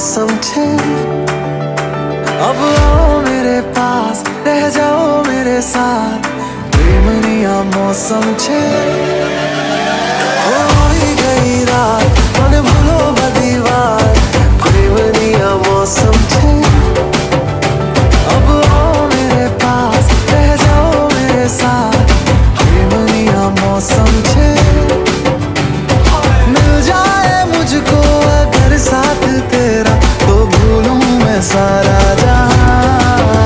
मौसम छे। अब आओ मेरे पास, रह जाओ मेरे साथ, प्रेमनिया मौसम छे। हो ही गई रात, मन भूलो बदी बात, प्रेमनिया मौसम छे। अब आओ मेरे पास, रह जाओ मेरे साथ, प्रेमनिया मौसम छे। मिल जाए मुझको अगर साथ तेरा, तो भूलूं मैं सारा जहां।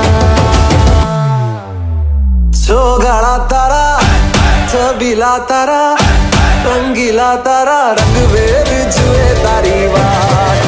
चौगाड़ा तारा, छबीला तारा, रंगीला तारा, रंग वेद जुए तारी बात।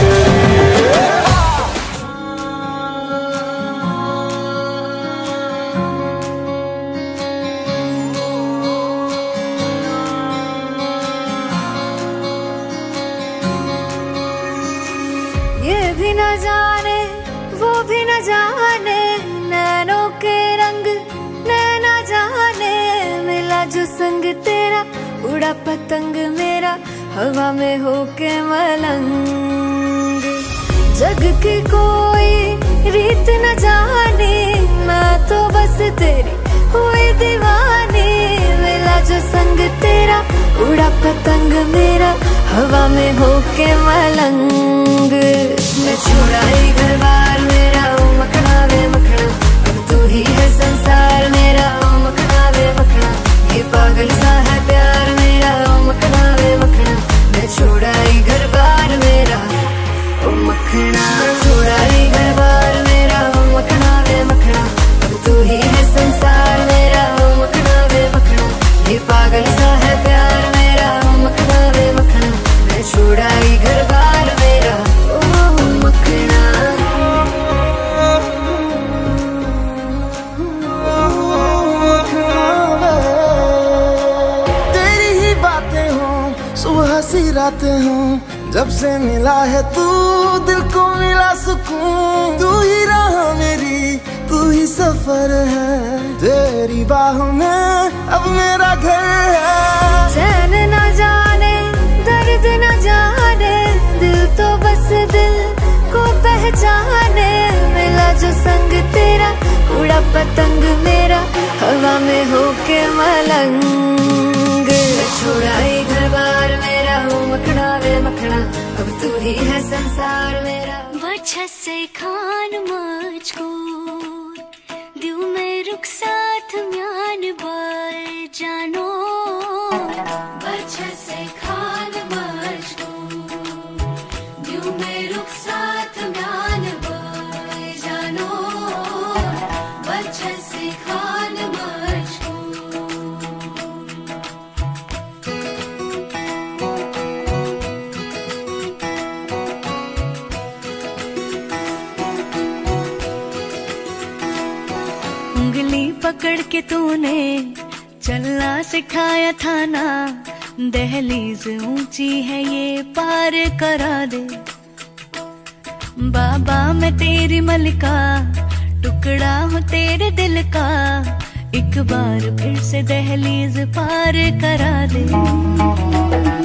ये भी न जाने वो भी न जाने, नैनों के रंग नैना जाने। मिला जो संग तेरा, उड़ा पतंग मेरा, हवा में होके मलंग। जग की कोई रीत न जाने, मैं तो बस तेरी हुई दीवानी। मिला जो संग तेरा, उड़ा पतंग मेरा, हवा में होके मलंग। मैं छोड़ा ही घर बार मेरा, ओ मखना वे मखना, अब तू ही है संसार मेरा, ओ मखना वे मखना। ये पागल सा है प्यार मेरा, ओ मखना वे मखना। मैं छोड़ा ही घर बार मेरा, ओ मखना। छोड़ा ही घर बार मेरा, ओ मखना वे मखना, अब तू ही है संसार मेरा, ओ मखना वे मखना। ये पागल सा है प्यार मेरा, ओ मखना वे मखना। मैं छोड़ा ही घर बार मेरा, ओ मखना। तेरी ही बातें हों, सुबह सी रातें हों, जब से मिला है तू, दिल को मिला सुकून। तू ही राह मेरी, तू ही सफर है, तेरी बाहों में अब मेरा घर है। चैन न जाने, दर्द न जाने, दिल तो बस दिल को पहचाने। मिला जो संग तेरा, उड़ा पतंग मेरा, हवा में होके मलंग। छोड़ा ही घर बार मेरा, ओ मखना वे मखना, अब तू ही है संसार मेरा। वजह से खान मुझको दिल में रुक साथ म्यान बार जानो। वजह से खान मुझको दिल में रुक साथ म्यान बार जानो। वजह से खान मुझको। उंगली पकड़ के तूने चलना सिखाया था ना, दहलीज ऊंची है ये पार करा दे। बाबा मैं तेरी मलिका, टुकड़ा हूँ तेरे दिल का, एक बार फिर से दहलीज पार करा दे।